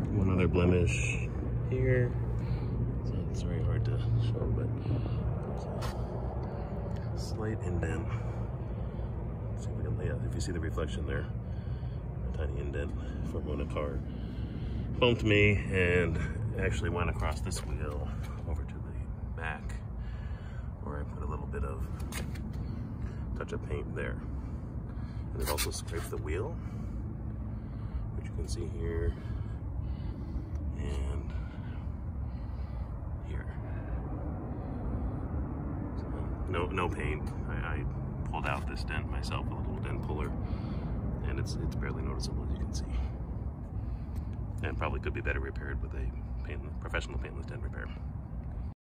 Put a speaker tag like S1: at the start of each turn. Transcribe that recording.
S1: One other blemish here. So it's very hard to show, but there's a slight indent. Let's see if we can lay out. If you see the reflection there, a tiny indent from when a car bumped me and actually went across this wheel over to the back, where I put a little bit of touch of paint there. And it also scraped the wheel, which you can see here and here. So no paint. I pulled out this dent myself with a little dent puller, and it's barely noticeable, as you can see. And probably could be better repaired with a professional paintless dent repair.